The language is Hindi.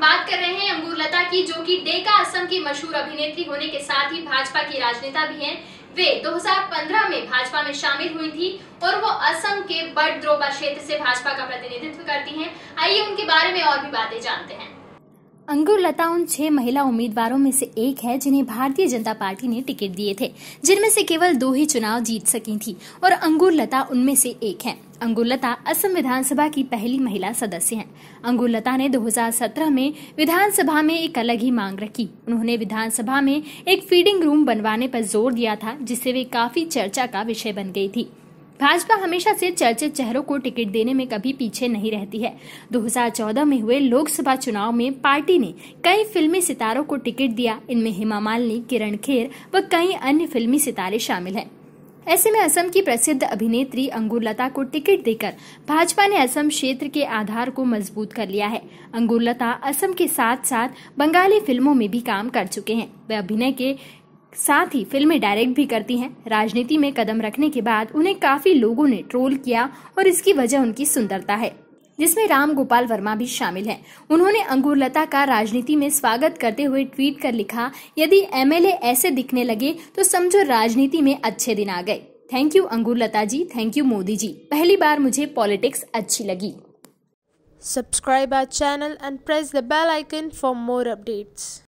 बात कर रहे हैं अंगूरलता की, जो कि डेका असम की मशहूर अभिनेत्री होने के साथ ही भाजपा की राजनेता भी हैं। वे 2015 में भाजपा में शामिल हुई थी और वो असम के बटद्रोबा क्षेत्र से भाजपा का प्रतिनिधित्व करती हैं। आइए उनके बारे में और भी बातें जानते हैं। अंगुरलता उन 6 महिला उम्मीदवारों में से एक है जिन्हें भारतीय जनता पार्टी ने टिकट दिए थे, जिनमें से केवल 2 ही चुनाव जीत सकी थी और अंगुरलता उनमें से एक है। अंगुरलता असम विधानसभा की पहली महिला सदस्य हैं। अंगुरलता ने 2017 में विधानसभा में एक अलग ही मांग रखी। उन्होंने विधानसभा में एक फीडिंग रूम बनवाने पर जोर दिया था, जिससे वे काफी चर्चा का विषय बन गई थी। भाजपा हमेशा से चर्चित चेहरों को टिकट देने में कभी पीछे नहीं रहती है। 2014 में हुए लोकसभा चुनाव में पार्टी ने कई फिल्मी सितारों को टिकट दिया। इनमें हेमा मालिनी, किरण खेर व कई अन्य फिल्मी सितारे शामिल हैं। ऐसे में असम की प्रसिद्ध अभिनेत्री अंगुरलता को टिकट देकर भाजपा ने असम क्षेत्र के आधार को मजबूत कर लिया है। अंगुरलता असम के साथ साथ बंगाली फिल्मों में भी काम कर चुके हैं। वे अभिनय के साथ ही फिल्में डायरेक्ट भी करती हैं। राजनीति में कदम रखने के बाद उन्हें काफी लोगों ने ट्रोल किया और इसकी वजह उनकी सुंदरता है, जिसमें राम गोपाल वर्मा भी शामिल हैं। उन्होंने अंगुरलता का राजनीति में स्वागत करते हुए ट्वीट कर लिखा, यदि MLA ऐसे दिखने लगे तो समझो राजनीति में अच्छे दिन आ गए। Thank you Angurlata ji, thank you Modi ji, पहली बार मुझे पॉलिटिक्स अच्छी लगी। Subscribe our channel and press the bell icon for more updates.